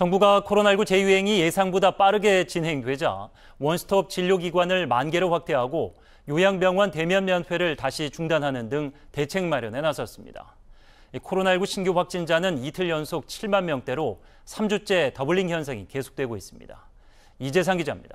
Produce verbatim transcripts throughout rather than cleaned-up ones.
정부가 코로나십구 재유행이 예상보다 빠르게 진행되자 원스톱 진료기관을 만 개로 확대하고 요양병원 대면 면회를 다시 중단하는 등 대책 마련에 나섰습니다. 코로나십구 신규 확진자는 이틀 연속 칠만 명대로 삼 주째 더블링 현상이 계속되고 있습니다. 이재상 기자입니다.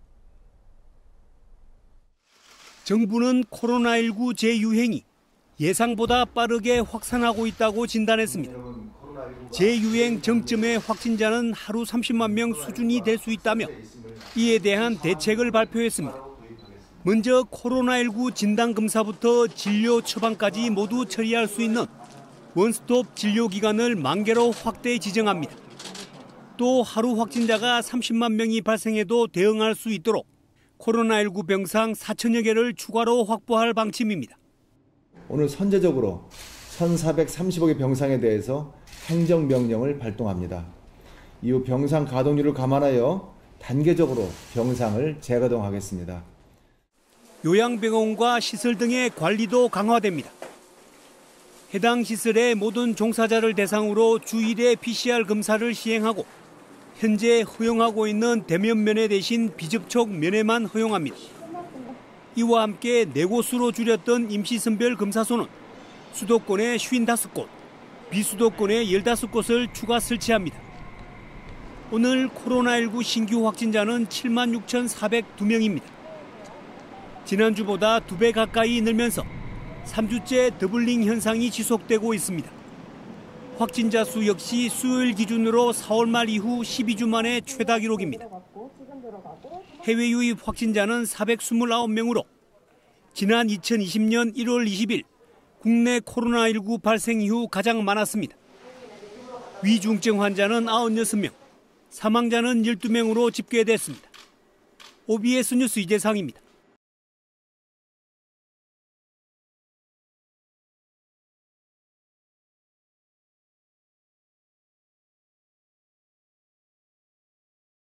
정부는 코로나십구 재유행이 예상보다 빠르게 확산하고 있다고 진단했습니다. 재유행 정점의 확진자는 하루 삼십만 명 수준이 될 수 있다며 이에 대한 대책을 발표했습니다. 먼저 코로나십구 진단검사부터 진료 처방까지 모두 처리할 수 있는 원스톱 진료기관을 만 개로 확대 지정합니다. 또 하루 확진자가 삼십만 명이 발생해도 대응할 수 있도록 코로나십구 병상 사천여 개를 추가로 확보할 방침입니다. 오늘 선제적으로 천사백삼십여 개 병상에 대해서 행정명령을 발동합니다. 이후 병상 가동률을 감안하여 단계적으로 병상을 재가동하겠습니다. 요양병원과 시설 등의 관리도 강화됩니다. 해당 시설의 모든 종사자를 대상으로 주 일 회 피씨알 검사를 시행하고 현재 허용하고 있는 대면 면회 대신 비접촉 면회만 허용합니다. 이와 함께 네 곳으로 줄였던 임시선별 검사소는 수도권에 오십오 곳, 비수도권에 십오 곳을 추가 설치합니다. 오늘 코로나십구 신규 확진자는 칠만 육천사백이 명입니다. 지난주보다 두 배 가까이 늘면서 삼 주째 더블링 현상이 지속되고 있습니다. 확진자 수 역시 수요일 기준으로 사월 말 이후 십이 주 만에 최다 기록입니다. 해외 유입 확진자는 사백이십구 명으로 지난 이천이십 년 일월 이십일 국내 코로나십구 발생 이후 가장 많았습니다. 위중증 환자는 구십육 명, 사망자는 십이 명으로 집계됐습니다. 오비에스 뉴스 이재상입니다.